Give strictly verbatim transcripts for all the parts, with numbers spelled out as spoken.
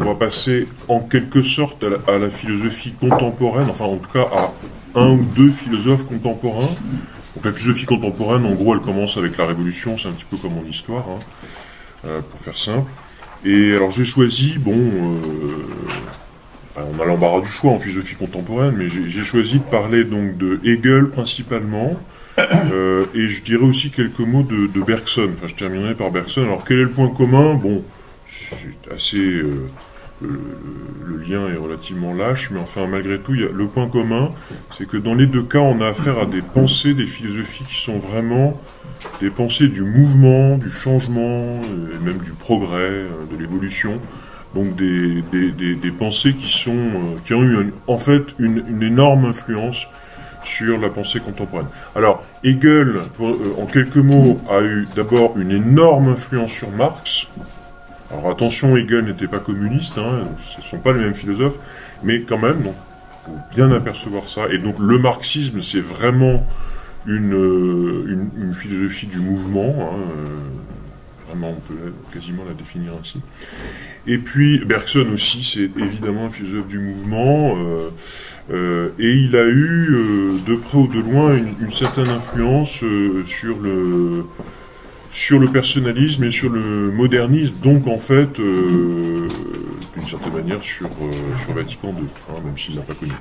on va passer en quelque sorte à la, à la philosophie contemporaine, enfin en tout cas à un ou deux philosophes contemporains. Donc la philosophie contemporaine, en gros, elle commence avec la Révolution, c'est un petit peu comme en histoire, hein, euh, pour faire simple. Et alors j'ai choisi, bon, euh, enfin, on a l'embarras du choix en philosophie contemporaine, mais j'ai choisi de parler donc de Hegel principalement, euh, et je dirais aussi quelques mots de, de Bergson. Enfin, je terminerai par Bergson. Alors quel est le point commun? Bon, c'est assez... Euh, le, le lien est relativement lâche, mais enfin malgré tout, il y a, le point commun, c'est que dans les deux cas, on a affaire à des pensées, des philosophies qui sont vraiment des pensées du mouvement, du changement, et même du progrès, de l'évolution. Donc des, des, des, des pensées qui, sont, qui ont eu un, en fait une, une énorme influence sur la pensée contemporaine. Alors, Hegel, pour, euh, en quelques mots, a eu d'abord une énorme influence sur Marx. Alors attention, Hegel n'était pas communiste, hein, ce ne sont pas les mêmes philosophes, mais quand même, il faut bien apercevoir ça. Et donc le marxisme, c'est vraiment une, une, une philosophie du mouvement, hein, euh, vraiment on peut quasiment la définir ainsi. Et puis Bergson aussi, c'est évidemment un philosophe du mouvement, euh, euh, et il a eu, euh, de près ou de loin, une, une certaine influence euh, sur le... sur le personnalisme et sur le modernisme, donc en fait, euh, d'une certaine manière, sur, euh, sur Vatican deux, hein, même s'il n'a pas connu.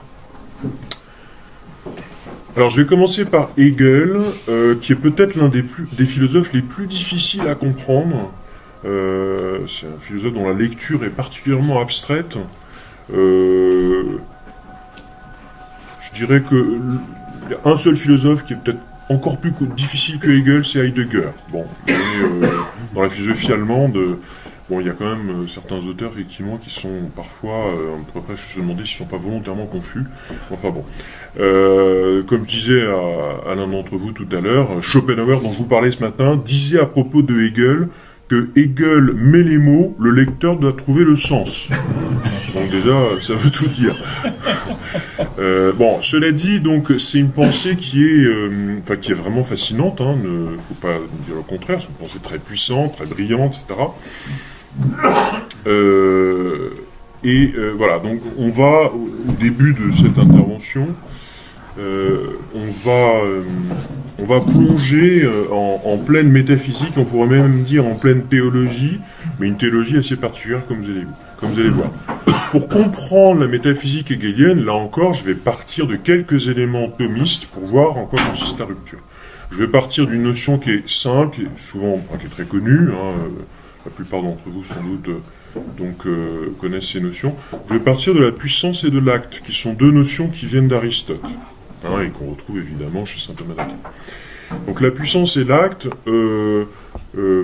Alors je vais commencer par Hegel, euh, qui est peut-être l'un des, des philosophes les plus difficiles à comprendre. Euh, c'est un philosophe dont la lecture est particulièrement abstraite. Euh, je dirais que il y a un seul philosophe qui est peut-être encore plus difficile que Hegel, c'est Heidegger. Bon, mais, euh, dans la philosophie allemande, bon, il y a quand même euh, certains auteurs, effectivement, qui sont parfois, euh, on pourrait presque se demander s'ils ne sont pas volontairement confus. Enfin bon. Euh, comme je disais à, à l'un d'entre vous tout à l'heure, Schopenhauer, dont je vous parlais ce matin, disait à propos de Hegel que Hegel met les mots, le lecteur doit trouver le sens. Donc déjà, ça veut tout dire. Euh, bon, cela dit, donc c'est une pensée qui est, euh, enfin, qui est vraiment fascinante. Hein, ne faut pas dire le contraire. C'est une pensée très puissante, très brillante, et cetera. Euh, et euh, voilà. Donc on va au début de cette intervention, euh, on va, euh, on va plonger euh, en, en pleine métaphysique. On pourrait même dire en pleine théologie, mais une théologie assez particulière, comme vous allez, comme vous allez voir. Pour comprendre la métaphysique hegelienne, là encore, je vais partir de quelques éléments thomistes pour voir en quoi consiste la rupture. Je vais partir d'une notion qui est simple, qui est souvent, enfin, qui est très connue, hein, la plupart d'entre vous sans doute euh, donc, euh, connaissent ces notions. Je vais partir de la puissance et de l'acte, qui sont deux notions qui viennent d'Aristote, hein, et qu'on retrouve évidemment chez saint Thomas d'Aquin. Donc la puissance et l'acte, euh, euh,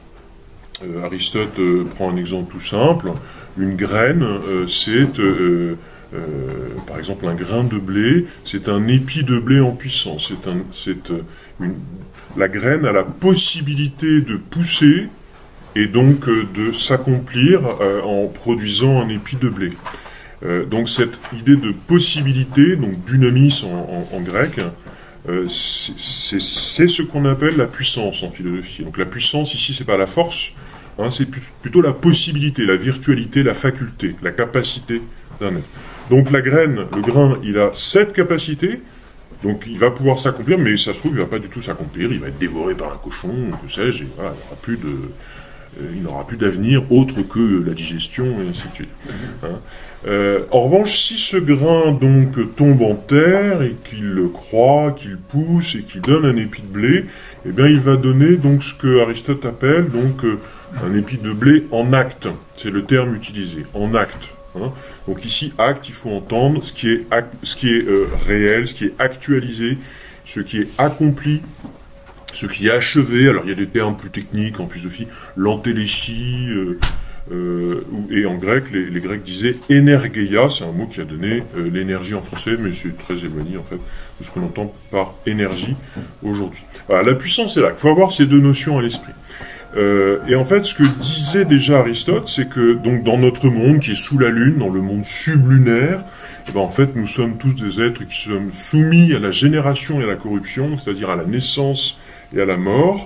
euh, Aristote euh, prend un exemple tout simple. Une graine, euh, c'est, euh, euh, par exemple, un grain de blé, c'est un épi de blé en puissance. C'est un, c'est, euh, une, la graine a la possibilité de pousser et donc euh, de s'accomplir euh, en produisant un épi de blé. Euh, donc cette idée de possibilité, donc dynamis en, en, en grec, euh, c'est, c'est ce qu'on appelle la puissance en philosophie. Donc la puissance ici, c'est pas la force. Hein, c'est plutôt la possibilité, la virtualité, la faculté, la capacité d'un être. Donc la graine, le grain, il a cette capacité, donc il va pouvoir s'accomplir, mais ça se trouve, il ne va pas du tout s'accomplir, il va être dévoré par un cochon, que sais-je, et voilà, il n'aura plus de, euh, il n'aura plus d'avenir autre que la digestion, et ainsi de suite. Hein. Euh, en revanche, si ce grain donc tombe en terre et qu'il croît, qu'il pousse et qu'il donne un épi de blé, eh bien il va donner donc ce que Aristote appelle donc euh, un épi de blé en acte, c'est le terme utilisé, en acte. Hein. Donc ici, acte, il faut entendre ce qui est, act, ce qui est euh, réel, ce qui est actualisé, ce qui est accompli, ce qui est achevé. Alors il y a des termes plus techniques en philosophie, l'antéléchie, euh, euh, et en grec, les, les Grecs disaient énergeia, c'est un mot qui a donné euh, l'énergie en français, mais c'est très éloigné en fait de ce qu'on entend par énergie aujourd'hui. Voilà, la puissance est là, il faut avoir ces deux notions à l'esprit. Euh, et en fait, ce que disait déjà Aristote, c'est que donc dans notre monde qui est sous la Lune, dans le monde sublunaire, eh ben, en fait, nous sommes tous des êtres qui sommes soumis à la génération et à la corruption, c'est-à-dire à la naissance et à la mort.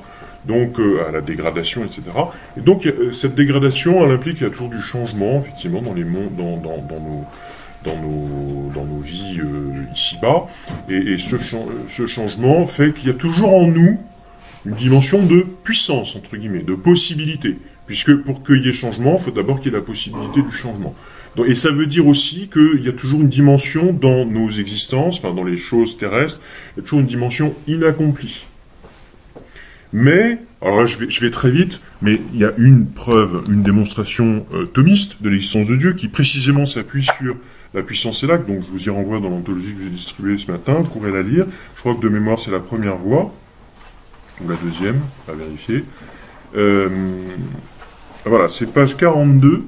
donc euh, à la dégradation, et cetera. Et donc euh, cette dégradation, elle implique qu'il y a toujours du changement, effectivement, dans les mondes, dans, dans, dans nos dans nos dans nos vies euh, ici-bas. Et, et ce, ce changement fait qu'il y a toujours en nous une dimension de puissance, entre guillemets, de possibilité. Puisque pour qu'il y ait changement, il faut d'abord qu'il y ait la possibilité du changement. Donc, et ça veut dire aussi qu'il y a toujours une dimension dans nos existences, enfin dans les choses terrestres, il y a toujours une dimension inaccomplie. Mais, alors là je vais, je vais très vite, mais il y a une preuve, une démonstration euh, thomiste de l'existence de Dieu qui précisément s'appuie sur la puissance et l'acte, donc je vous y renvoie dans l'anthologie que je vous ai distribuée ce matin, vous pourrez la lire. Je crois que de mémoire c'est la première voie, ou la deuxième, à vérifier. Euh, voilà, c'est page quarante-deux,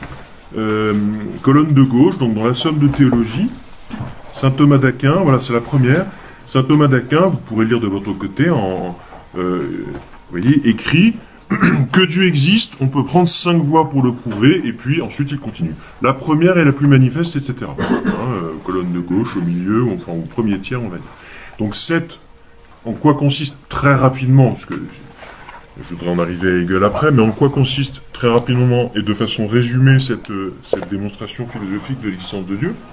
euh, colonne de gauche, donc dans la somme de théologie, saint Thomas d'Aquin, voilà c'est la première. Saint Thomas d'Aquin, vous pourrez lire de votre côté en... Euh, vous voyez, écrit que Dieu existe, on peut prendre cinq voies pour le prouver, et puis ensuite il continue. La première est la plus manifeste, et cetera. Hein, euh, colonne de gauche, au milieu, enfin au premier tiers, on va dire. Donc cette, en quoi consiste très rapidement, parce que je voudrais en arriver à Hegel après, mais en quoi consiste très rapidement et de façon résumée cette, cette démonstration philosophique de l'existence de Dieu?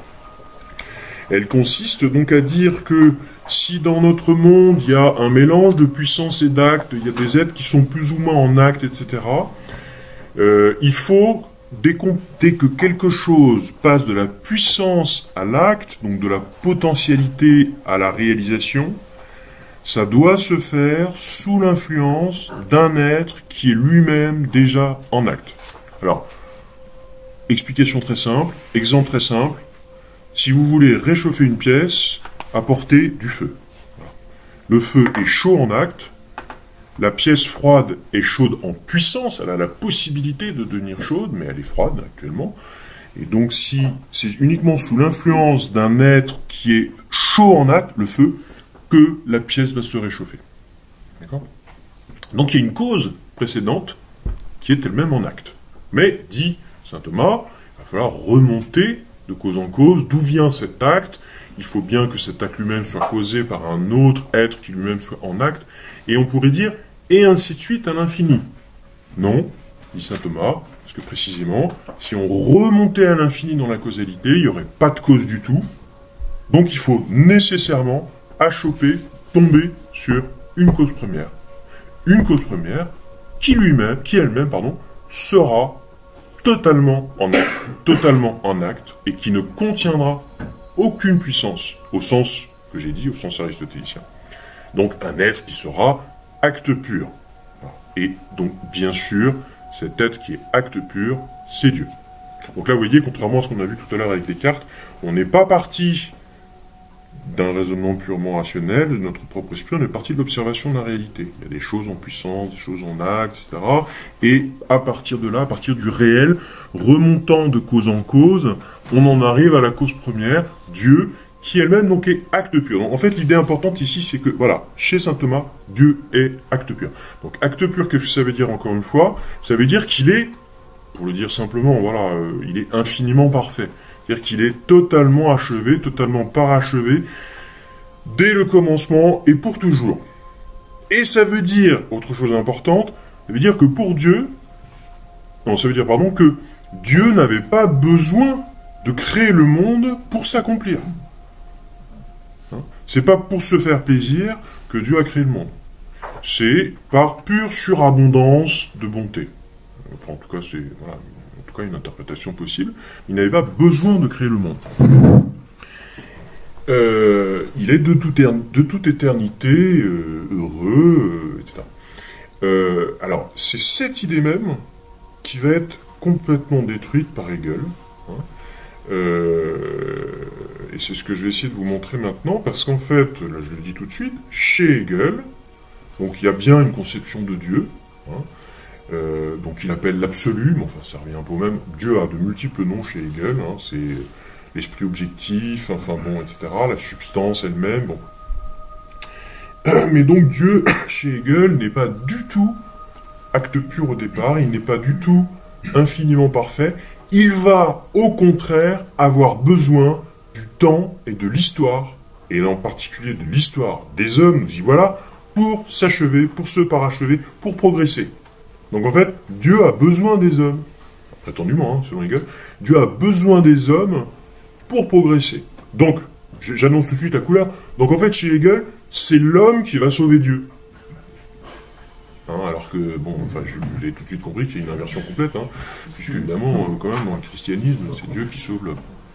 Elle consiste donc à dire que si dans notre monde il y a un mélange de puissance et d'actes, il y a des êtres qui sont plus ou moins en acte, et cetera, euh, il faut, dès, dès que quelque chose passe de la puissance à l'acte, donc de la potentialité à la réalisation, ça doit se faire sous l'influence d'un être qui est lui-même déjà en acte. Alors, explication très simple, exemple très simple. Si vous voulez réchauffer une pièce, apportez du feu. Le feu est chaud en acte, la pièce froide est chaude en puissance, elle a la possibilité de devenir chaude, mais elle est froide actuellement. Et donc si c'est uniquement sous l'influence d'un être qui est chaud en acte, le feu, que la pièce va se réchauffer. D'accord ? Donc il y a une cause précédente qui est elle-même en acte. Mais, dit saint Thomas, il va falloir remonter de cause en cause, d'où vient cet acte, il faut bien que cet acte lui-même soit causé par un autre être qui lui-même soit en acte, et on pourrait dire, et ainsi de suite à l'infini. Non, dit saint Thomas, parce que précisément, si on remontait à l'infini dans la causalité, il n'y aurait pas de cause du tout, donc il faut nécessairement achoper, tomber sur une cause première. Une cause première qui lui-même, qui elle-même, pardon, sera totalement en acte, totalement en acte, et qui ne contiendra aucune puissance, au sens que j'ai dit, au sens aristotélicien. Donc un être qui sera acte pur. Et donc, bien sûr, cet être qui est acte pur, c'est Dieu. Donc là, vous voyez, contrairement à ce qu'on a vu tout à l'heure avec Descartes, on n'est pas parti d'un raisonnement purement rationnel de notre propre esprit, on est parti de l'observation de la réalité. Il y a des choses en puissance, des choses en acte, et cetera. Et à partir de là, à partir du réel, remontant de cause en cause, on en arrive à la cause première, Dieu, qui elle-même donc est acte pur. Donc, en fait, l'idée importante ici, c'est que, voilà, chez saint Thomas, Dieu est acte pur. Donc acte pur, qu'est-ce que ça veut dire encore une fois? Ça veut dire qu'il est, pour le dire simplement, voilà, euh, il est infiniment parfait. C'est-à-dire qu'il est totalement achevé, totalement parachevé, dès le commencement et pour toujours. Et ça veut dire, autre chose importante, ça veut dire que pour Dieu, non, ça veut dire, pardon, que Dieu n'avait pas besoin de créer le monde pour s'accomplir. Hein? C'est pas pour se faire plaisir que Dieu a créé le monde. C'est par pure surabondance de bonté. Enfin, en tout cas, c'est... Voilà, une interprétation possible, il n'avait pas besoin de créer le monde. Euh, il est de, tout er de toute éternité euh, heureux, euh, et cetera. Euh, alors, c'est cette idée même qui va être complètement détruite par Hegel. Hein. Euh, et c'est ce que je vais essayer de vous montrer maintenant, parce qu'en fait, là je le dis tout de suite, chez Hegel, donc il y a bien une conception de Dieu, hein, Euh, donc il appelle l'absolu, mais enfin ça revient un peu au même. Dieu a de multiples noms chez Hegel, hein, c'est l'esprit objectif, enfin bon, et cetera, la substance elle-même, bon. Mais donc Dieu, chez Hegel, n'est pas du tout acte pur au départ, il n'est pas du tout infiniment parfait, il va au contraire avoir besoin du temps et de l'histoire, et en particulier de l'histoire des hommes, nous y voilà, pour s'achever, pour se parachever, pour progresser. Donc en fait, Dieu a besoin des hommes, prétendument, hein, selon Hegel, Dieu a besoin des hommes pour progresser. Donc, j'annonce tout de suite la couleur, donc en fait, chez Hegel, c'est l'homme qui va sauver Dieu. Hein, alors que, bon, enfin, je vous ai tout de suite compris qu'il y a une inversion complète, hein, puisque évidemment, euh, quand même, dans le christianisme, c'est Dieu qui sauve l'homme.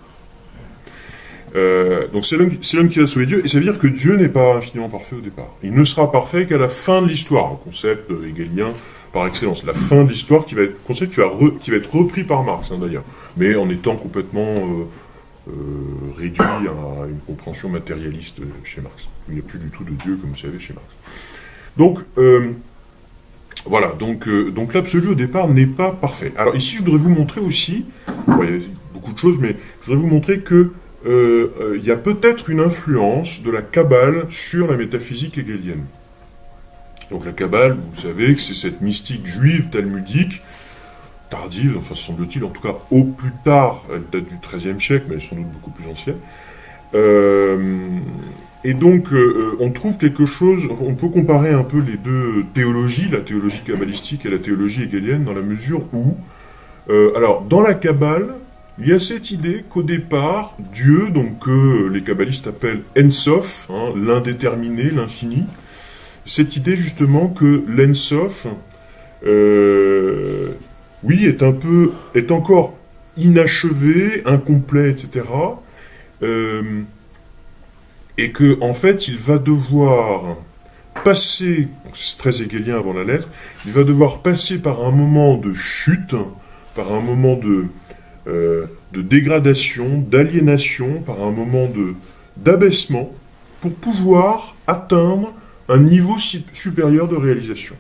Euh, donc c'est l'homme, c'est l'homme qui va sauver Dieu, et ça veut dire que Dieu n'est pas infiniment parfait au départ. Il ne sera parfait qu'à la fin de l'histoire, un concept euh, hegelien par excellence. La fin de l'histoire qui va être concept qui va, re, qui va être repris par Marx, hein, d'ailleurs, mais en étant complètement euh, euh, réduit à une compréhension matérialiste chez Marx. Il n'y a plus du tout de Dieu, comme vous savez, chez Marx. Donc, euh, voilà, donc, euh, donc l'absolu au départ n'est pas parfait. Alors ici, je voudrais vous montrer aussi, bon, il y a beaucoup de choses, mais je voudrais vous montrer que euh, euh, il y a peut-être une influence de la Kabbale sur la métaphysique hegelienne. Donc la Kabbale, vous savez que c'est cette mystique juive talmudique, tardive, enfin semble-t-il, en tout cas au plus tard, elle date du treizième siècle, mais elle est sans doute beaucoup plus ancienne. Euh, et donc euh, on trouve quelque chose, on peut comparer un peu les deux théologies, la théologie kabbalistique et la théologie hegelienne, dans la mesure où, euh, alors dans la Kabbale, il y a cette idée qu'au départ, Dieu, donc que euh, les kabbalistes appellent Ensof, hein, l'indéterminé, l'infini, cette idée justement que l'Ensof, euh, oui, est un peu, est encore inachevé, incomplet, et cetera. Euh, et que en fait, il va devoir passer, c'est très hegelien avant la lettre, il va devoir passer par un moment de chute, par un moment de, euh, de dégradation, d'aliénation, par un moment de d'abaissement, pour pouvoir atteindre un niveau supérieur de réalisation.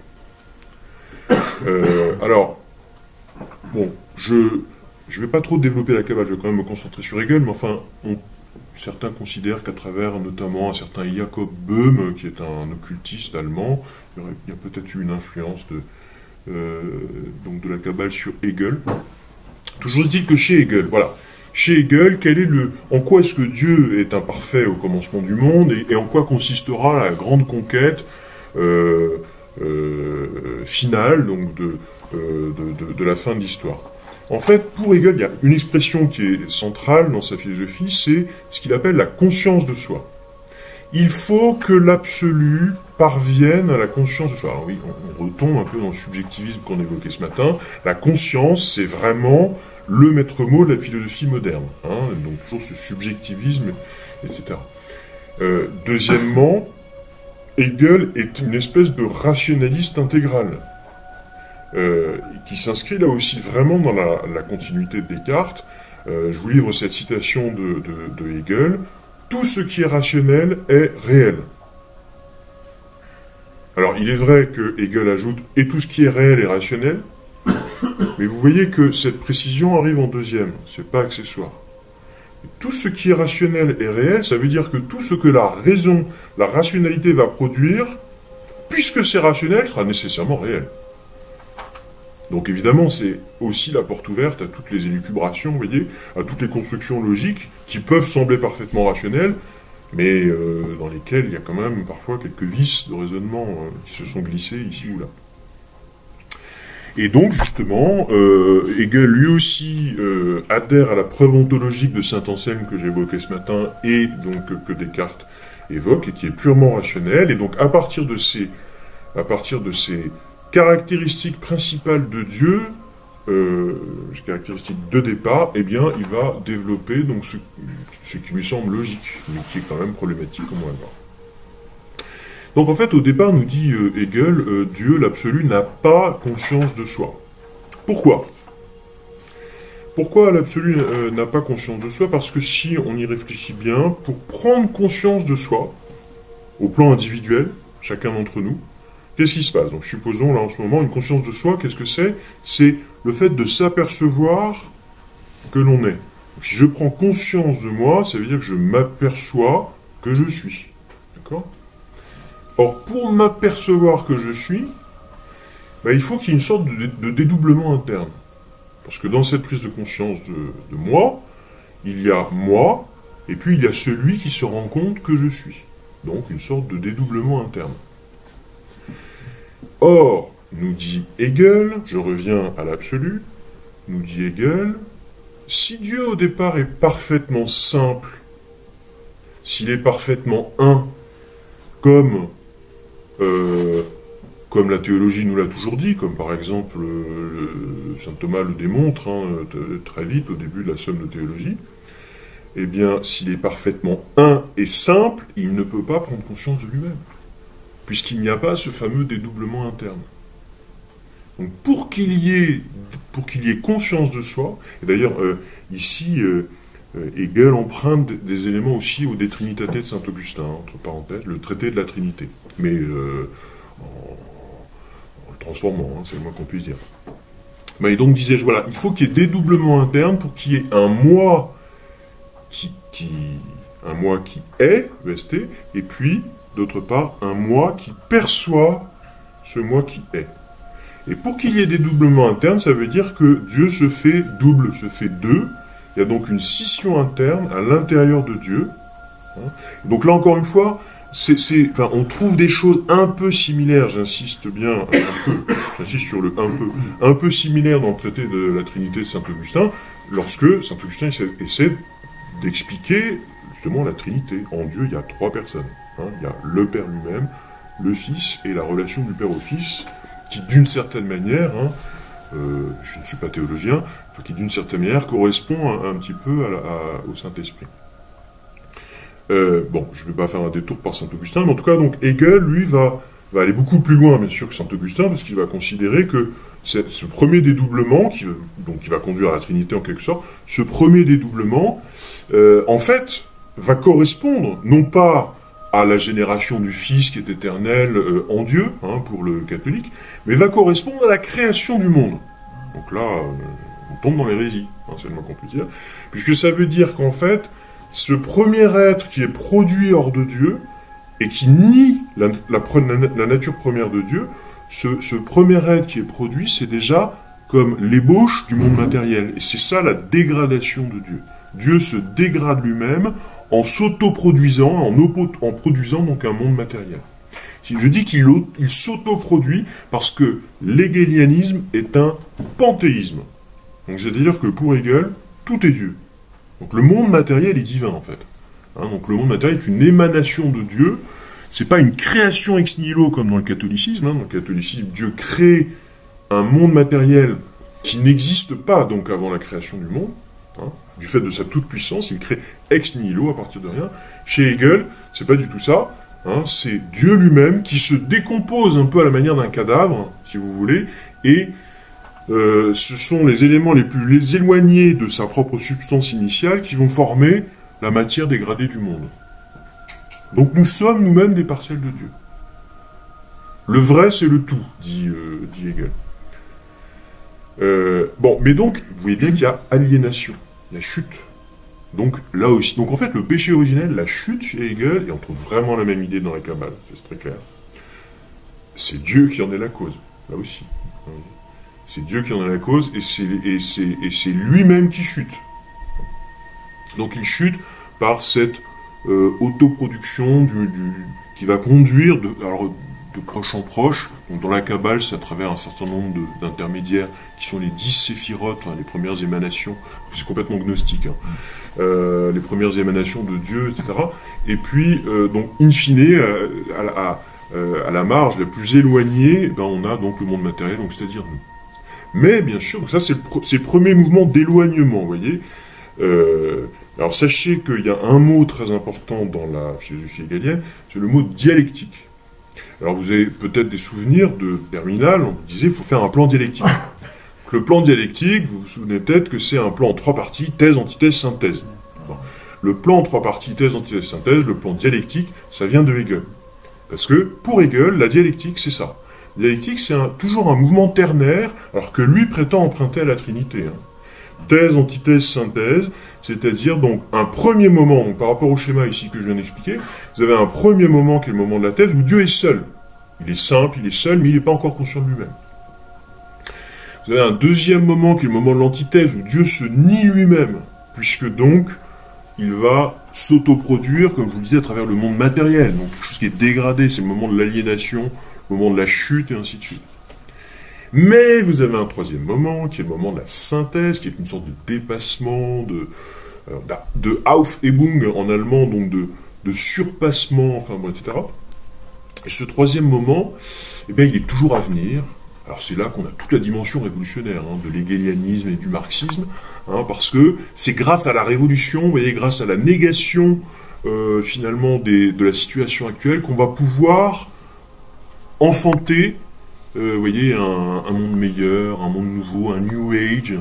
Euh, alors, bon, je ne vais pas trop développer la Kabbale, je vais quand même me concentrer sur Hegel, mais enfin, on, certains considèrent qu'à travers notamment un certain Jacob Böhm, qui est un occultiste allemand, il y, aurait, il y a peut-être eu une influence de, euh, donc de la Kabbale sur Hegel. Toujours dit que chez Hegel, voilà, chez Hegel, quel est le, en quoi est-ce que Dieu est imparfait au commencement du monde, et, et en quoi consistera la grande conquête euh, euh, finale, donc de, euh, de, de, de la fin de l'histoire. En fait, pour Hegel, il y a une expression qui est centrale dans sa philosophie, c'est ce qu'il appelle la conscience de soi. Il faut que l'absolu parvienne à la conscience de soi. Alors oui, on, on retombe un peu dans le subjectivisme qu'on évoquait ce matin. La conscience, c'est vraiment le maître mot de la philosophie moderne. Hein, donc toujours ce subjectivisme, et cetera. Euh, deuxièmement, Hegel est une espèce de rationaliste intégral, euh, qui s'inscrit là aussi vraiment dans la, la continuité de Descartes. Euh, je vous livre cette citation de, de, de Hegel. Tout ce qui est rationnel est réel. Alors, il est vrai que Hegel ajoute « et tout ce qui est réel est rationnel », mais vous voyez que cette précision arrive en deuxième, c'est pas accessoire. Tout ce qui est rationnel est réel, ça veut dire que tout ce que la raison, la rationalité va produire, puisque c'est rationnel, sera nécessairement réel. Donc évidemment, c'est aussi la porte ouverte à toutes les élucubrations, vous voyez, à toutes les constructions logiques qui peuvent sembler parfaitement rationnelles, mais euh, dans lesquelles il y a quand même parfois quelques vices de raisonnement euh, qui se sont glissés ici ou là. Et donc, justement, euh, Hegel, lui aussi, euh, adhère à la preuve ontologique de Saint-Anselme que j'évoquais ce matin, et donc que Descartes évoque, et qui est purement rationnelle. Et donc, à partir de ces, à partir de ces caractéristiques principales de Dieu, euh, caractéristiques de départ, eh bien, il va développer donc ce, ce qui lui semble logique, mais qui est quand même problématique, comme on va le voir. Donc en fait, au départ, nous dit euh, Hegel, euh, Dieu, l'absolu, n'a pas conscience de soi. Pourquoi ? Pourquoi l'absolu euh, n'a pas conscience de soi ? Parce que si on y réfléchit bien, pour prendre conscience de soi, au plan individuel, chacun d'entre nous, qu'est-ce qui se passe ? Donc supposons là en ce moment, une conscience de soi, qu'est-ce que c'est ? C'est le fait de s'apercevoir que l'on est. Donc, si je prends conscience de moi, ça veut dire que je m'aperçois que je suis. D'accord ? Or, pour m'apercevoir que je suis, ben, il faut qu'il y ait une sorte de, de dédoublement interne. Parce que dans cette prise de conscience de, de moi, il y a moi, et puis il y a celui qui se rend compte que je suis. Donc une sorte de dédoublement interne. Or, nous dit Hegel, je reviens à l'absolu, nous dit Hegel, si Dieu au départ est parfaitement simple, s'il est parfaitement un, comme, euh, comme la théologie nous l'a toujours dit, comme par exemple euh, saint Thomas le démontre hein, très vite au début de la Somme de théologie, eh bien, s'il est parfaitement un et simple, il ne peut pas prendre conscience de lui-même, puisqu'il n'y a pas ce fameux dédoublement interne. Donc, pour qu'il y ait, pour qu'il y ait conscience de soi, et d'ailleurs, euh, ici, euh, Hegel emprunte des éléments aussi au De Trinitate de Saint-Augustin, entre parenthèses, le traité de la Trinité, mais euh, en, en le transformant, hein, c'est le moins qu'on puisse dire. Mais donc, disais-je, voilà, il faut qu'il y ait dédoublement interne pour qu'il y ait un moi qui, qui, un moi qui est, E S T, et puis, d'autre part, un moi qui perçoit ce moi qui est. Et pour qu'il y ait des doublements internes, ça veut dire que Dieu se fait double, se fait deux. Il y a donc une scission interne à l'intérieur de Dieu. Donc là, encore une fois, c'est, c'est, enfin, on trouve des choses un peu similaires, j'insiste bien, un peu, j'insiste sur le un peu, un peu similaires dans le traité de la Trinité de Saint-Augustin, lorsque Saint-Augustin essaie, essaie d'expliquer justement la Trinité. En Dieu, il y a trois personnes. Hein. Il y a le Père lui-même, le Fils et la relation du Père au Fils, qui d'une certaine manière, hein, euh, je ne suis pas théologien, qui d'une certaine manière correspond un, un petit peu à la, à, au Saint-Esprit. Euh, bon, je ne vais pas faire un détour par Saint-Augustin, mais en tout cas, donc Hegel, lui, va, va aller beaucoup plus loin, bien sûr, que Saint-Augustin, parce qu'il va considérer que c'est, ce premier dédoublement, qui, donc, qui va conduire à la Trinité en quelque sorte, ce premier dédoublement, euh, en fait, va correspondre, non pas à la génération du Fils qui est éternel euh, en Dieu, hein, pour le catholique, mais va correspondre à la création du monde. Donc là, euh, on tombe dans l'hérésie, hein, c'est le moins qu'on peut dire, puisque ça veut dire qu'en fait, ce premier être qui est produit hors de Dieu, et qui nie la, la, la, la nature première de Dieu, ce, ce premier être qui est produit, c'est déjà comme l'ébauche du monde matériel. Et c'est ça la dégradation de Dieu. Dieu se dégrade lui-même en s'autoproduisant, en, en produisant donc un monde matériel. Je dis qu'il il s'autoproduit parce que l'hégélianisme est un panthéisme. Donc c'est-à-dire que pour Hegel, tout est Dieu. Donc le monde matériel est divin en fait. Hein, donc le monde matériel est une émanation de Dieu. C'est pas une création ex nihilo comme dans le catholicisme. Hein. Dans le catholicisme, Dieu crée un monde matériel qui n'existe pas donc avant la création du monde. Hein. Du fait de sa toute-puissance, il crée ex nihilo à partir de rien. Chez Hegel, c'est pas du tout ça. Hein. C'est Dieu lui-même qui se décompose un peu à la manière d'un cadavre, si vous voulez, et euh, ce sont les éléments les plus les éloignés de sa propre substance initiale qui vont former la matière dégradée du monde. Donc nous sommes nous-mêmes des partiels de Dieu. Le vrai, c'est le tout, dit, euh, dit Hegel. Euh, bon, mais donc, vous voyez bien qu'il y a aliénation, la chute. Donc là aussi, donc en fait, le péché originel, la chute chez Hegel, et on trouve vraiment la même idée dans la Kabbale, c'est très clair. C'est Dieu qui en est la cause, là aussi. C'est Dieu qui en est la cause, et c'est, et c'est, et c'est lui-même qui chute. Donc il chute par cette euh, autoproduction du, du, qui va conduire de, alors, de proche en proche. Donc dans la Kabbale, c'est à travers un certain nombre de, d'intermédiaires qui sont les dix séphirotes, enfin, les premières émanations, c'est complètement gnostique, hein, euh, les premières émanations de Dieu, et cetera. Et puis, euh, donc, in fine, euh, à, à, à la marge la plus éloignée, ben, on a donc le monde matériel, donc c'est-à-dire nous. Mais bien sûr, donc ça c'est le, c'est le premier mouvement d'éloignement, vous voyez. Euh, alors sachez qu'il y a un mot très important dans la philosophie hegelienne, c'est le mot dialectique. Alors vous avez peut-être des souvenirs de terminale, on vous disait qu'il faut faire un plan dialectique. Donc, le plan dialectique, vous vous souvenez peut-être que c'est un plan en trois parties, thèse, antithèse, synthèse. Bon. Le plan en trois parties, thèse, antithèse, synthèse, le plan dialectique, ça vient de Hegel. Parce que pour Hegel, la dialectique c'est ça. La dialectique, c'est un, toujours un mouvement ternaire, alors que lui prétend emprunter à la Trinité. Hein. Thèse, antithèse, synthèse, c'est-à-dire donc un premier moment, donc par rapport au schéma ici que je viens d'expliquer, vous avez un premier moment qui est le moment de la thèse où Dieu est seul. Il est simple, il est seul, mais il n'est pas encore conscient de lui-même. Vous avez un deuxième moment qui est le moment de l'antithèse où Dieu se nie lui-même, puisque donc il va s'autoproduire, comme je vous le disais, à travers le monde matériel, donc quelque chose qui est dégradé, c'est le moment de l'aliénation, moment de la chute, et ainsi de suite. Mais vous avez un troisième moment, qui est le moment de la synthèse, qui est une sorte de dépassement, de, euh, de Aufhebung en allemand, donc de, de surpassement, enfin bon, et cetera. Et ce troisième moment, eh bien, il est toujours à venir. Alors c'est là qu'on a toute la dimension révolutionnaire, hein, de l'hégélianisme et du marxisme, hein, parce que c'est grâce à la révolution, vous voyez, grâce à la négation, euh, finalement, des, de la situation actuelle, qu'on va pouvoir enfanter, Euh, vous voyez, un, un monde meilleur, un monde nouveau, un New Age,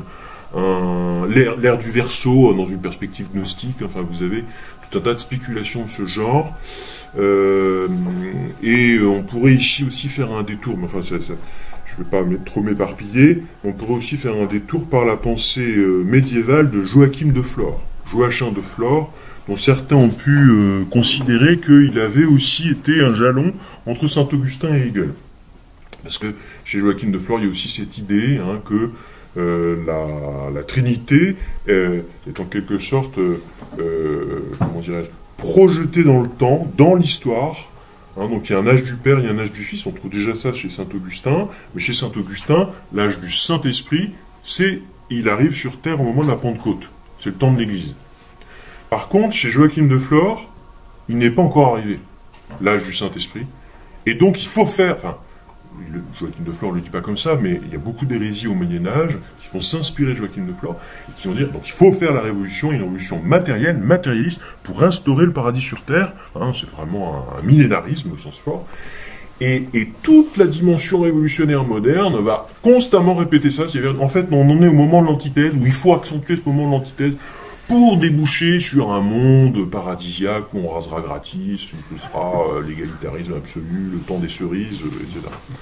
l'ère du Verseau dans une perspective gnostique. Enfin, vous avez tout un tas de spéculations de ce genre. Euh, et on pourrait ici aussi faire un détour, mais enfin, ça, ça, je ne vais pas trop m'éparpiller, on pourrait aussi faire un détour par la pensée euh, médiévale de Joachim de Flore. Joachim de Flore, dont certains ont pu euh, considérer qu'il avait aussi été un jalon entre Saint-Augustin et Hegel. Parce que chez Joachim de Flore, il y a aussi cette idée hein, que euh, la, la Trinité euh, est en quelque sorte, euh, comment dirais-je, projetée dans le temps, dans l'histoire. Hein, donc il y a un âge du Père, il y a un âge du Fils. On trouve déjà ça chez Saint-Augustin. Mais chez Saint-Augustin, l'âge du Saint-Esprit, c'est il arrive sur Terre au moment de la Pentecôte. C'est le temps de l'Église. Par contre, chez Joachim de Flore, il n'est pas encore arrivé, l'âge du Saint-Esprit. Et donc il faut faire... Enfin, Le, Joachim de Flore ne le dit pas comme ça, mais il y a beaucoup d'hérésies au Moyen-Âge qui vont s'inspirer de Joachim de Flore et qui vont dire donc il faut faire la révolution, une révolution matérielle, matérialiste, pour instaurer le paradis sur Terre. Hein, c'est vraiment un, un millénarisme au sens fort. Et, et toute la dimension révolutionnaire moderne va constamment répéter ça. En fait, on en est au moment de l'antithèse, où il faut accentuer ce moment de l'antithèse pour déboucher sur un monde paradisiaque où on rasera gratis, où ce sera euh, l'égalitarisme absolu, le temps des cerises, euh, et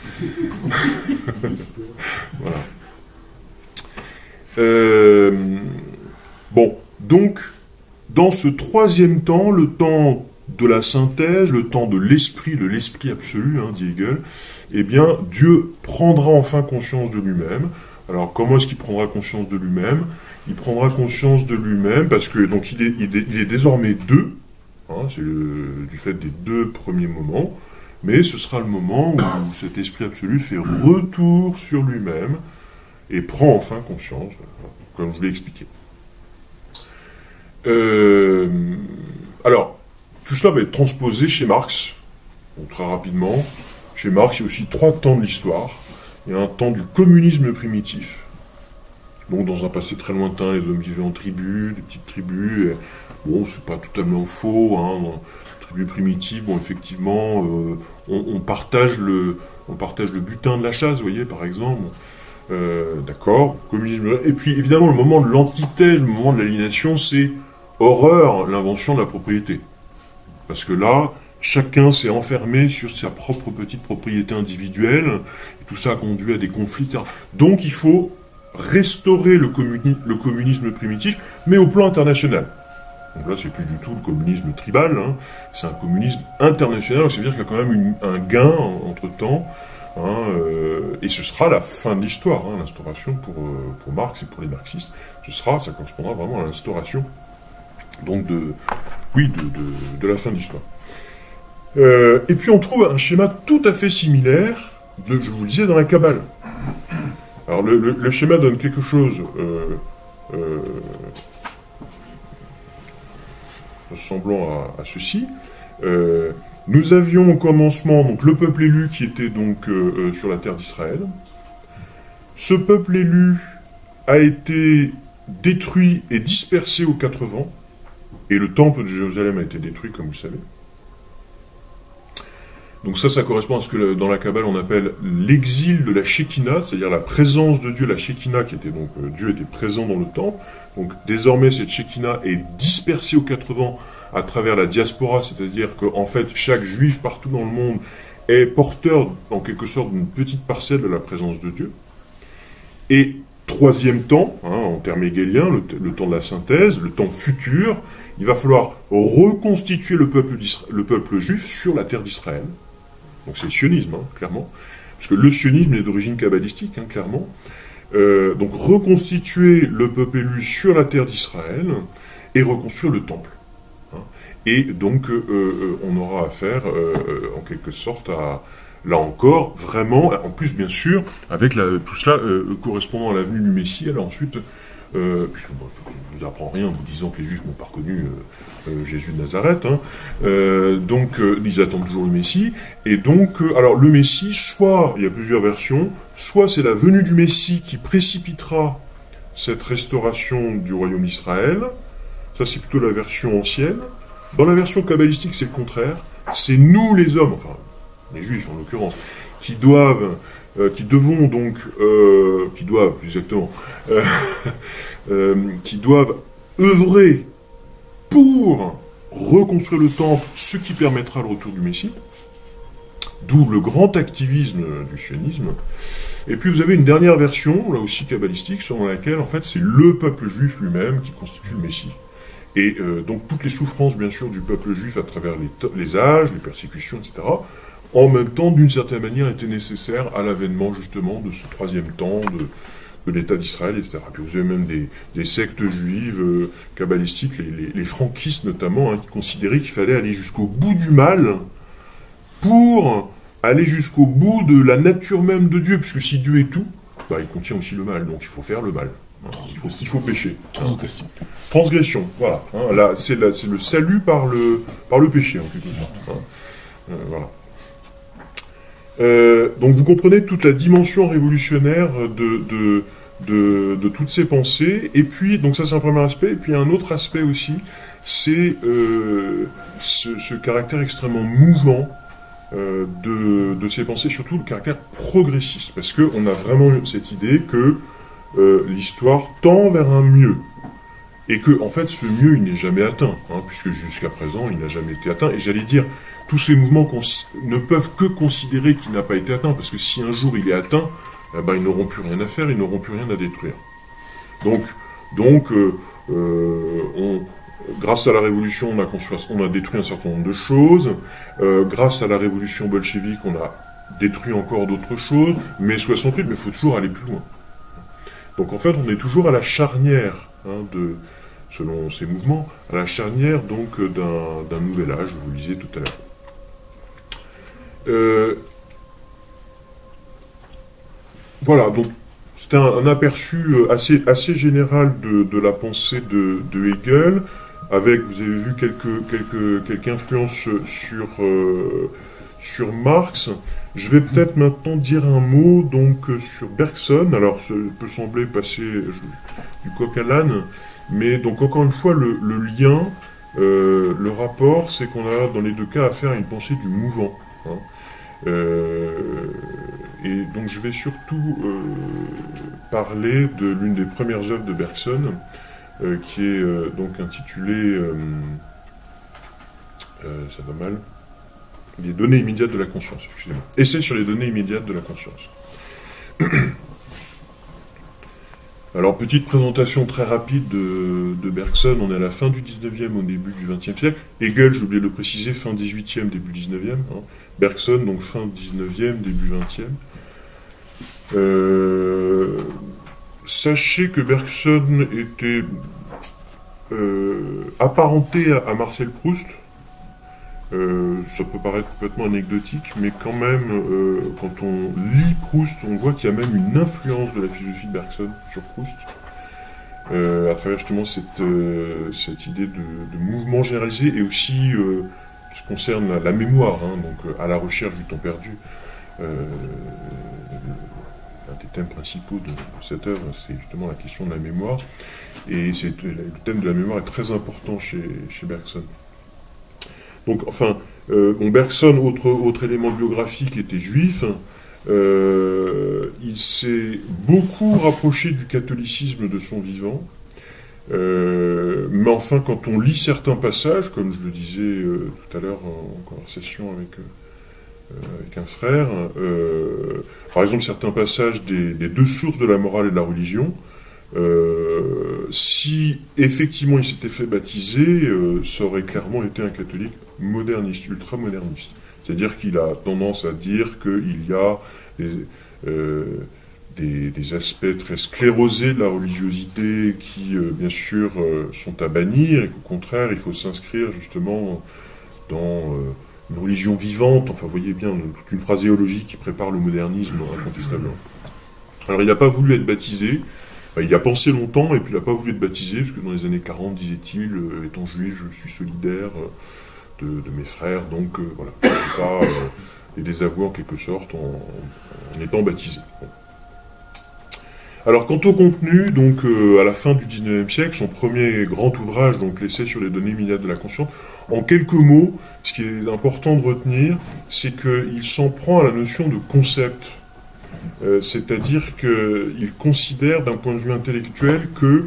cetera. Voilà. Euh, bon, donc, dans ce troisième temps, le temps de la synthèse, le temps de l'esprit, de l'esprit absolu, hein, dit Hegel, eh bien, Dieu prendra enfin conscience de lui-même. Alors, comment est-ce qu'il prendra conscience de lui-même ? Il prendra conscience de lui-même parce que donc il est, il est, il est désormais deux, hein, c'est du fait des deux premiers moments, mais ce sera le moment où cet esprit absolu fait retour sur lui-même et prend enfin conscience, comme je vous l'ai expliqué. Euh, alors, tout cela va être transposé chez Marx, donc très rapidement. Chez Marx, il y a aussi trois temps de l'histoire. Il y a un temps du communisme primitif. Donc dans un passé très lointain, les hommes vivaient en tribus, des petites tribus. Et, bon, c'est pas totalement faux. Hein, dans les tribus primitives, bon, effectivement, euh, on, on partage le, on partage le butin de la chasse, vous voyez, par exemple. Euh, D'accord. Communisme. Et puis évidemment, le moment de l'antithèse, le moment de l'aliénation, c'est horreur, l'invention de la propriété. Parce que là, chacun s'est enfermé sur sa propre petite propriété individuelle. Et tout ça a conduit à des conflits. et cetera. Donc il faut restaurer le, communi le communisme primitif, mais au plan international. Donc là, c'est plus du tout le communisme tribal, hein. C'est un communisme international, c'est-à-dire qu'il y a quand même une, un gain entre-temps, hein, euh, et ce sera la fin de l'histoire, hein, l'instauration pour, euh, pour Marx et pour les marxistes, ce sera, ça correspondra vraiment à l'instauration, donc de, oui, de, de, de la fin de l'histoire. Euh, et puis on trouve un schéma tout à fait similaire, de, je vous le disais, dans la Kabbale. Alors le, le, le schéma donne quelque chose euh, euh, ressemblant à, à ceci. Euh, nous avions au commencement donc, le peuple élu qui était donc euh, euh, sur la terre d'Israël. Ce peuple élu a été détruit et dispersé aux quatre vents, et le temple de Jérusalem a été détruit, comme vous savez. Donc ça, ça correspond à ce que dans la Kabbale on appelle l'exil de la Shekinah, c'est-à-dire la présence de Dieu, la Shekinah qui était donc, euh, Dieu était présent dans le temple. Donc désormais cette Shekinah est dispersée aux quatre vents à travers la diaspora, c'est-à-dire qu'en fait chaque juif partout dans le monde est porteur en quelque sorte d'une petite parcelle de la présence de Dieu. Et troisième temps, hein, en termes hegéliens, le, le temps de la synthèse, le temps futur, il va falloir reconstituer le peuple, le peuple juif sur la terre d'Israël. Donc c'est le sionisme, hein, clairement. Parce que le sionisme est d'origine kabbalistique, hein, clairement. Euh, donc reconstituer le peuple élu sur la terre d'Israël et reconstruire le temple. Hein. Et donc euh, euh, on aura affaire, euh, en quelque sorte, à, là encore, vraiment, en plus, bien sûr, avec la, tout cela euh, correspondant à la venue du Messie, alors ensuite, euh, puisque bon, je ne vous apprends rien en vous disant que les Juifs n'ont pas reconnu euh, euh, Jésus de Nazareth, hein, euh, donc euh, ils attendent toujours le Messie, et donc, euh, alors le Messie, soit, il y a plusieurs versions, soit c'est la venue du Messie qui précipitera cette restauration du royaume d'Israël, ça c'est plutôt la version ancienne. Dans la version kabbalistique, c'est le contraire, c'est nous les hommes, enfin, les Juifs en l'occurrence, qui doivent, euh, qui devons donc, euh, qui doivent, plus exactement, euh, euh, qui doivent œuvrer pour reconstruire le temple, ce qui permettra le retour du Messie, d'où le grand activisme du sionisme. Et puis vous avez une dernière version, là aussi kabbalistique, selon laquelle en fait c'est le peuple juif lui-même qui constitue le Messie. Et euh, donc toutes les souffrances bien sûr du peuple juif à travers les, les âges, les persécutions, et cetera, en même temps d'une certaine manière étaient nécessaires à l'avènement justement de ce troisième temps, de, de l'État d'Israël, et cetera. Puis vous avez même des, des sectes juives euh, kabbalistiques, les, les, les franquistes notamment, hein, qui considéraient qu'il fallait aller jusqu'au bout du mal pour aller jusqu'au bout de la nature même de Dieu, puisque si Dieu est tout, bah, il contient aussi le mal, donc il faut faire le mal. Hein, il, faut, il faut pécher. Transgression. Hein. Transgression, voilà. Hein, là, c'est, là, c'est le salut par le, par le péché, en quelque sorte. Hein. Euh, voilà. Euh, donc vous comprenez toute la dimension révolutionnaire de, de, de, de toutes ces pensées, et puis, donc ça c'est un premier aspect, et puis un autre aspect aussi, c'est euh, ce, ce caractère extrêmement mouvant euh, de, de ces pensées, surtout le caractère progressiste, parce qu'on a vraiment cette idée que euh, l'histoire tend vers un mieux, et que en fait ce mieux il n'est jamais atteint, hein, puisque jusqu'à présent il n'a jamais été atteint, et j'allais dire, tous ces mouvements ne peuvent que considérer qu'il n'a pas été atteint, parce que si un jour il est atteint, eh ben, ils n'auront plus rien à faire, ils n'auront plus rien à détruire. Donc, donc euh, euh, on, grâce à la Révolution, on a, construit, on a détruit un certain nombre de choses, euh, grâce à la Révolution bolchevique, on a détruit encore d'autres choses, mais soixante-huit, mais il faut toujours aller plus loin. Donc en fait, on est toujours à la charnière, hein, de, selon ces mouvements, à la charnière donc d'un, d'un nouvel âge, vous le disiez tout à l'heure. Euh, voilà, donc c'était un, un aperçu assez, assez général de, de la pensée de, de Hegel, avec, vous avez vu, quelques, quelques, quelques influences sur, euh, sur Marx. Je vais peut-être maintenant dire un mot donc sur Bergson. Alors, ça peut sembler passer je, du coq à l'âne, mais donc encore une fois, le, le lien, euh, le rapport, c'est qu'on a dans les deux cas affaire à une pensée du mouvant. Hein. Euh, et donc je vais surtout euh, parler de l'une des premières œuvres de Bergson, euh, qui est euh, donc intitulée, euh, euh, ça va mal, les données immédiates de la conscience, excusez-moi. Essai sur les données immédiates de la conscience. Alors, petite présentation très rapide de, de Bergson. On est à la fin du dix-neuvième, au début du vingtième siècle. Hegel, j'ai oublié de le préciser, fin dix-huitième, début dix-neuvième. Hein. Bergson, donc fin dix-neuvième, début vingtième. Euh, sachez que Bergson était euh, apparenté à, à Marcel Proust. Euh, ça peut paraître complètement anecdotique, mais quand même, euh, quand on lit Proust, on voit qu'il y a même une influence de la philosophie de Bergson sur Proust, euh, à travers justement cette, euh, cette idée de, de mouvement généralisé, et aussi euh, ce qui concerne la, la mémoire, hein, donc euh, à la recherche du temps perdu. Euh, un des thèmes principaux de, de cette œuvre, c'est justement la question de la mémoire, et c'est, le thème de la mémoire est très important chez, chez Bergson. Donc, enfin, euh, bon, Bergson, autre, autre élément biographique, était juif. Euh, il s'est beaucoup rapproché du catholicisme de son vivant. Euh, mais enfin, quand on lit certains passages, comme je le disais euh, tout à l'heure en, en conversation avec, euh, avec un frère, euh, par exemple, certains passages des, des deux sources de la morale et de la religion, euh, si effectivement il s'était fait baptiser, euh, ça aurait clairement été un catholique moderniste, ultra-moderniste. C'est-à-dire qu'il a tendance à dire qu'il y a des, euh, des, des aspects très sclérosés de la religiosité qui, euh, bien sûr, euh, sont à bannir, et qu'au contraire, il faut s'inscrire justement dans euh, une religion vivante, enfin, vous voyez bien, toute une phraséologie qui prépare le modernisme, incontestablement. Alors, il n'a pas voulu être baptisé, enfin, il y a pensé longtemps, et puis il n'a pas voulu être baptisé, parce que dans les années quarante, disait-il, euh, étant juif, je suis solidaire euh, de, de mes frères, donc, euh, voilà, je ne peux pas euh, les désavouer en quelque sorte en, en étant baptisé. Bon. Alors, quant au contenu, donc, euh, à la fin du dix-neuvième siècle, son premier grand ouvrage, donc l'essai sur les données immédiates de la conscience, en quelques mots, ce qui est important de retenir, c'est qu'il s'en prend à la notion de concept. Euh, c'est-à-dire qu'il considère, d'un point de vue intellectuel, que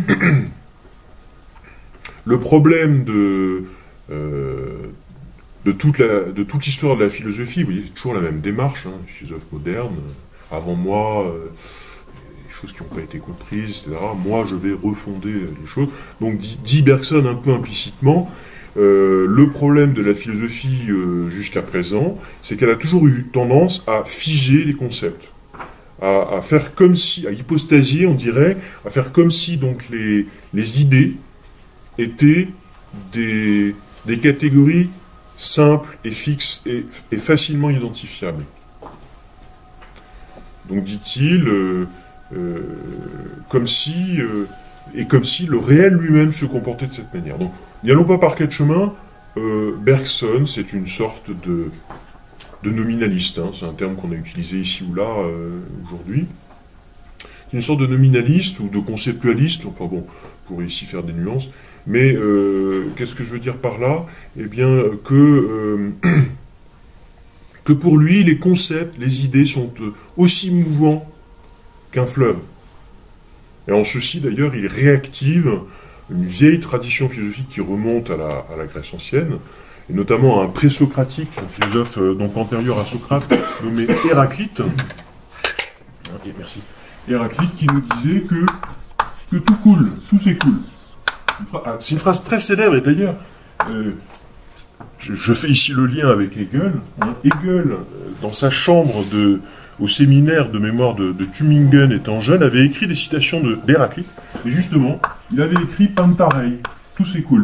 le problème de, euh, de toute la, de toute l'histoire de la philosophie, vous voyez, c'est toujours la même démarche, hein, les philosophes modernes, avant moi... Euh, choses qui n'ont pas été comprises, et cetera. Moi, je vais refonder les choses. Donc, dit, dit Bergson un peu implicitement, euh, le problème de la philosophie euh, jusqu'à présent, c'est qu'elle a toujours eu tendance à figer les concepts, à, à faire comme si, à hypostasier, on dirait, à faire comme si donc les, les idées étaient des, des catégories simples et fixes et, et facilement identifiables. Donc, dit-il... Euh, Euh, comme si, euh, et comme si le réel lui-même se comportait de cette manière. Donc, n'y allons pas par quatre chemins. Euh, Bergson, c'est une sorte de, de nominaliste, hein, c'est un terme qu'on a utilisé ici ou là euh, aujourd'hui. C'est une sorte de nominaliste ou de conceptualiste, enfin bon, on pourrait ici faire des nuances, mais euh, qu'est-ce que je veux dire par là? Eh bien, que, euh, que pour lui, les concepts, les idées sont aussi mouvants qu'un fleuve. Et en ceci, d'ailleurs, il réactive une vieille tradition philosophique qui remonte à la, à la Grèce ancienne, et notamment à un présocratique, un philosophe euh, donc antérieur à Socrate, nommé Héraclite. Et merci. Héraclite qui nous disait que, que tout coule, tout s'écoule. C'est une phrase très célèbre, et d'ailleurs, euh, je, je fais ici le lien avec Hegel. Hein. Hegel, dans sa chambre de... au séminaire de mémoire de, de Tübingen étant jeune, avait écrit des citations de d'Héraclite, et justement, il avait écrit Pantarei, tout s'écoule.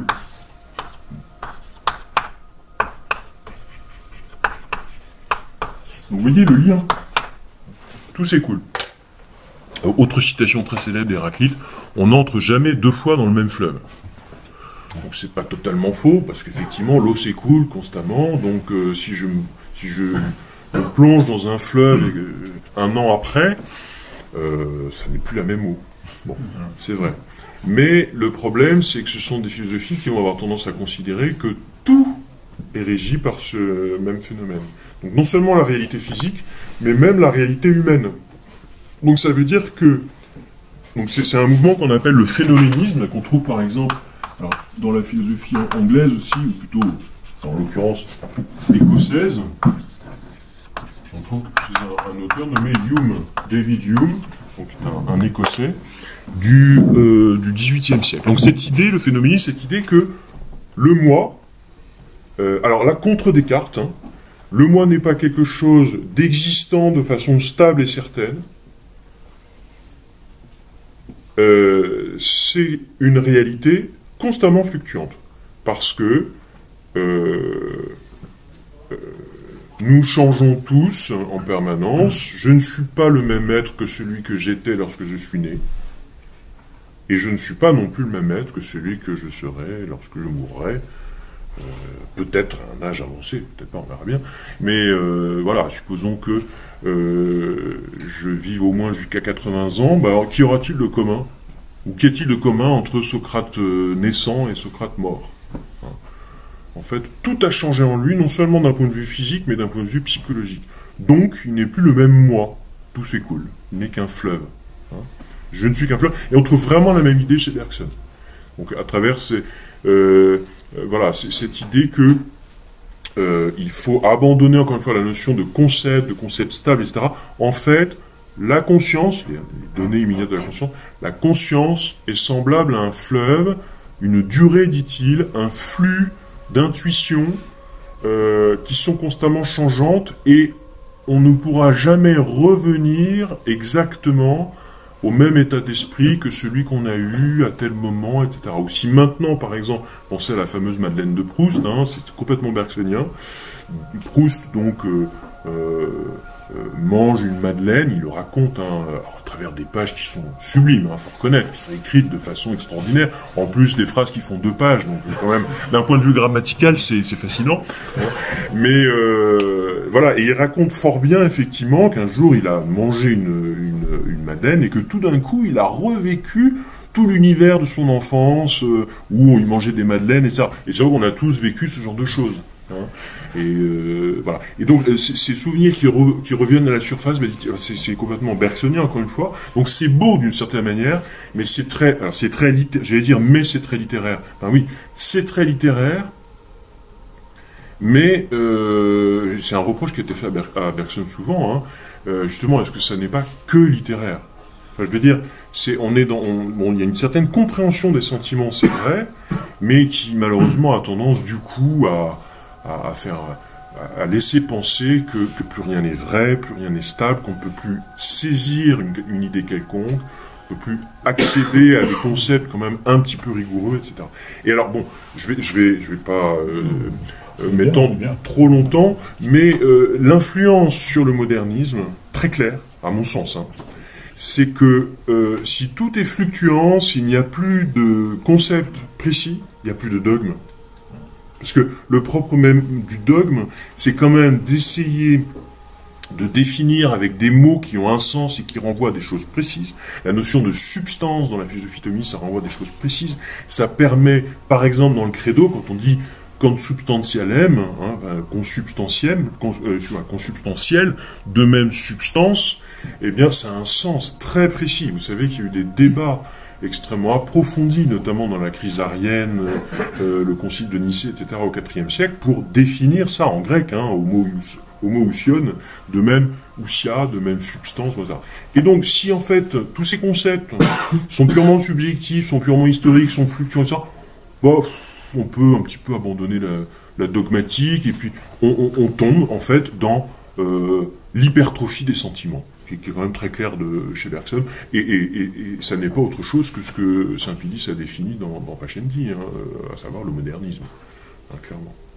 Donc vous voyez le lien, tout s'écoule. Autre citation très célèbre d'Héraclite, on n'entre jamais deux fois dans le même fleuve. Donc c'est pas totalement faux, parce qu'effectivement l'eau s'écoule constamment, donc euh, si je... Si je on plonge dans un fleuve euh, un an après, euh, ça n'est plus la même eau. Bon, c'est vrai. Mais le problème, c'est que ce sont des philosophies qui vont avoir tendance à considérer que tout est régi par ce même phénomène. Donc non seulement la réalité physique, mais même la réalité humaine. Donc ça veut dire que... Donc c'est, c'est un mouvement qu'on appelle le phénoménisme, qu'on trouve par exemple alors, dans la philosophie anglaise aussi, ou plutôt, en l'occurrence, écossaise. On trouve chez un, un auteur nommé Hume, David Hume, donc un, un Écossais, du, euh, du dix-huitième siècle. Donc cette idée, le phénoménisme, cette idée que le moi, euh, alors là, contre Descartes, hein, le moi n'est pas quelque chose d'existant de façon stable et certaine, euh, c'est une réalité constamment fluctuante, parce que euh, euh, nous changeons tous en permanence. Je ne suis pas le même être que celui que j'étais lorsque je suis né. Et je ne suis pas non plus le même être que celui que je serai lorsque je mourrai. Euh, peut-être à un âge avancé, peut-être pas, on verra bien. Mais euh, voilà, supposons que euh, je vive au moins jusqu'à quatre-vingts ans. Bah, alors, qu'y aura-t-il de commun? Ou qu'y a-t-il de commun entre Socrate euh, naissant et Socrate mort? Hein. En fait, tout a changé en lui, non seulement d'un point de vue physique, mais d'un point de vue psychologique. Donc, il n'est plus le même moi. Tout s'écoule. Il n'est qu'un fleuve. Hein. Je ne suis qu'un fleuve. Et on trouve vraiment la même idée chez Bergson. Donc, à travers ces, euh, euh, voilà, c'est, cette idée que euh, il faut abandonner, encore une fois, la notion de concept, de concept stable, et cetera. En fait, la conscience, les données immédiates de la conscience, la conscience est semblable à un fleuve, une durée, dit-il, un flux d'intuitions euh, qui sont constamment changeantes et on ne pourra jamais revenir exactement au même état d'esprit que celui qu'on a eu à tel moment, et cetera. Ou si maintenant, par exemple, pensez à la fameuse Madeleine de Proust, hein, c'est complètement bergsonien. Proust, donc, euh, euh, euh, mange une madeleine, il le raconte, hein, alors, à travers des pages qui sont sublimes, il hein, faut reconnaître, qui sont écrites de façon extraordinaire. En plus, des phrases qui font deux pages, donc quand même, d'un point de vue grammatical, c'est fascinant. Mais euh, voilà, et il raconte fort bien, effectivement, qu'un jour, il a mangé une, une, une madeleine et que tout d'un coup, il a revécu tout l'univers de son enfance, euh, où il mangeait des madeleines, et ça. Et c'est vrai qu'on a tous vécu ce genre de choses. Hein. Et euh, voilà. Et donc ces souvenirs qui, re, qui reviennent à la surface, c'est complètement bergsonien encore une fois. Donc c'est beau d'une certaine manière, mais c'est très, c'est très, j'allais dire, mais c'est très littéraire. Enfin oui, c'est très littéraire, mais euh, c'est un reproche qui a été fait à, Ber à Bergson souvent. Hein. Euh, justement, est-ce que ça n'est pas que littéraire? Enfin, je veux dire, c'est, on est dans, on, bon, il y a une certaine compréhension des sentiments, c'est vrai, mais qui malheureusement a tendance du coup à à faire, à laisser penser que, que plus rien n'est vrai, plus rien n'est stable, qu'on ne peut plus saisir une, une idée quelconque, on ne peut plus accéder à des concepts quand même un petit peu rigoureux, et cetera. Et alors bon, je vais, je vais, je vais pas euh, euh, m'étendre trop longtemps, mais euh, l'influence sur le modernisme, très claire, à mon sens, hein, c'est que euh, si tout est fluctuant, s'il n'y a plus de concepts précis, il n'y a plus de dogme. Parce que le propre même du dogme, c'est quand même d'essayer de définir avec des mots qui ont un sens et qui renvoient à des choses précises. La notion de substance dans la philosophie thomiste, ça renvoie à des choses précises. Ça permet, par exemple, dans le credo, quand on dit consubstantialem, hein, consubstantiel, cons, euh, consubstantiel, de même substance, eh bien, ça a un sens très précis. Vous savez qu'il y a eu des débats extrêmement approfondie, notamment dans la crise arienne, euh, le concile de Nicée, et cetera, au quatrième siècle, pour définir ça en grec, hein, homo, homo ousion, de même ousia, de même substance, et cetera. Et donc, si en fait, tous ces concepts sont purement subjectifs, sont purement historiques, sont fluctuants, et cetera, bon, on peut un petit peu abandonner la, la dogmatique, et puis on, on, on tombe, en fait, dans euh, l'hypertrophie des sentiments, qui est quand même très clair de, chez Bergson, et, et, et, et ça n'est pas autre chose que ce que Saint-Pédis a défini dans, dans Pascendi, hein, à savoir le modernisme, hein, clairement.